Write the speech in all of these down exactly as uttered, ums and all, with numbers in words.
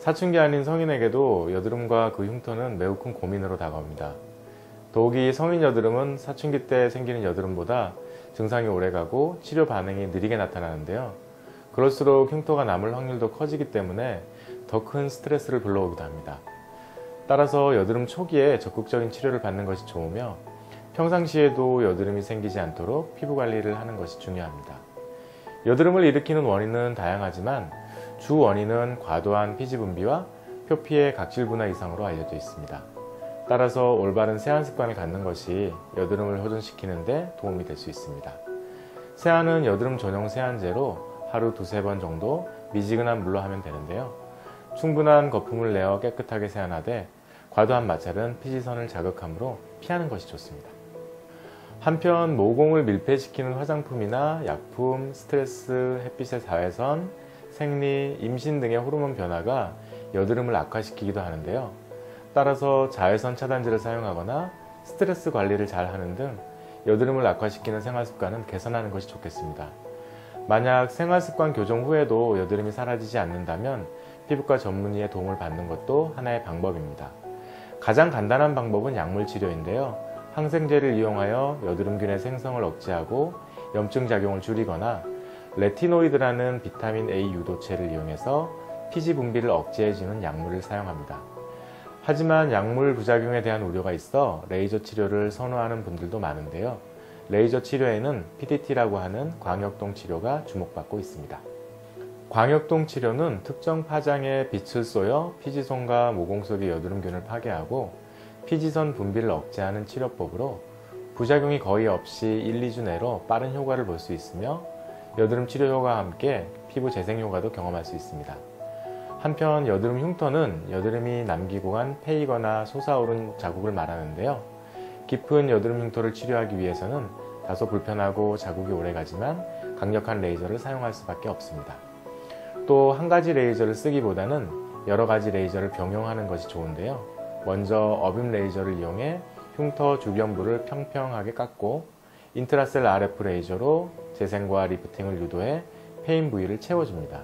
사춘기 아닌 성인에게도 여드름과 그 흉터는 매우 큰 고민으로 다가옵니다. 더욱이 성인 여드름은 사춘기 때 생기는 여드름보다 증상이 오래가고 치료 반응이 느리게 나타나는데요. 그럴수록 흉터가 남을 확률도 커지기 때문에 더 큰 스트레스를 불러오기도 합니다. 따라서 여드름 초기에 적극적인 치료를 받는 것이 좋으며 평상시에도 여드름이 생기지 않도록 피부 관리를 하는 것이 중요합니다. 여드름을 일으키는 원인은 다양하지만 주 원인은 과도한 피지 분비와 표피의 각질 분화 이상으로 알려져 있습니다. 따라서 올바른 세안 습관을 갖는 것이 여드름을 호전시키는 데 도움이 될 수 있습니다. 세안은 여드름 전용 세안제로 하루 두세 번 정도 미지근한 물로 하면 되는데요. 충분한 거품을 내어 깨끗하게 세안하되 과도한 마찰은 피지선을 자극하므로 피하는 것이 좋습니다. 한편 모공을 밀폐시키는 화장품이나 약품, 스트레스, 햇빛의 자외선, 생리, 임신 등의 호르몬 변화가 여드름을 악화시키기도 하는데요. 따라서 자외선 차단제를 사용하거나 스트레스 관리를 잘 하는 등 여드름을 악화시키는 생활습관은 개선하는 것이 좋겠습니다. 만약 생활습관 교정 후에도 여드름이 사라지지 않는다면 피부과 전문의의 도움을 받는 것도 하나의 방법입니다. 가장 간단한 방법은 약물 치료인데요. 항생제를 이용하여 여드름균의 생성을 억제하고 염증 작용을 줄이거나 레티노이드라는 비타민 A 유도체를 이용해서 피지 분비를 억제해주는 약물을 사용합니다. 하지만 약물 부작용에 대한 우려가 있어 레이저 치료를 선호하는 분들도 많은데요. 레이저 치료에는 피디티라고 하는 광역동 치료가 주목받고 있습니다. 광역동 치료는 특정 파장에 빛을 쏘여 피지선과 모공 속의 여드름균을 파괴하고 피지선 분비를 억제하는 치료법으로 부작용이 거의 없이 일, 이 주 내로 빠른 효과를 볼 수 있으며 여드름 치료 효과와 함께 피부 재생 효과도 경험할 수 있습니다. 한편 여드름 흉터는 여드름이 남기고 간 패이거나 솟아오른 자국을 말하는데요. 깊은 여드름 흉터를 치료하기 위해서는 다소 불편하고 자국이 오래가지만 강력한 레이저를 사용할 수밖에 없습니다. 또 한 가지 레이저를 쓰기보다는 여러 가지 레이저를 병용하는 것이 좋은데요. 먼저 어빔 레이저를 이용해 흉터 주변부를 평평하게 깎고 인트라셀 알에프 레이저로 재생과 리프팅을 유도해 패인 부위를 채워줍니다.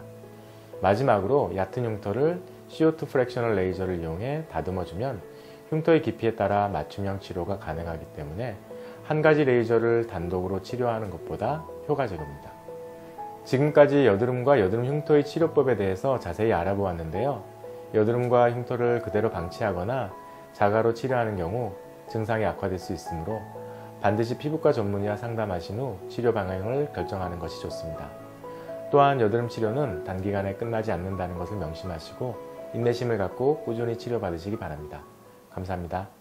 마지막으로 얕은 흉터를 씨 오 투 프랙셔널 레이저를 이용해 다듬어주면 흉터의 깊이에 따라 맞춤형 치료가 가능하기 때문에 한 가지 레이저를 단독으로 치료하는 것보다 효과적입니다. 지금까지 여드름과 여드름 흉터의 치료법에 대해서 자세히 알아보았는데요. 여드름과 흉터를 그대로 방치하거나 자가로 치료하는 경우 증상이 악화될 수 있으므로 반드시 피부과 전문의와 상담하신 후 치료 방향을 결정하는 것이 좋습니다. 또한 여드름 치료는 단기간에 끝나지 않는다는 것을 명심하시고 인내심을 갖고 꾸준히 치료받으시기 바랍니다. 감사합니다.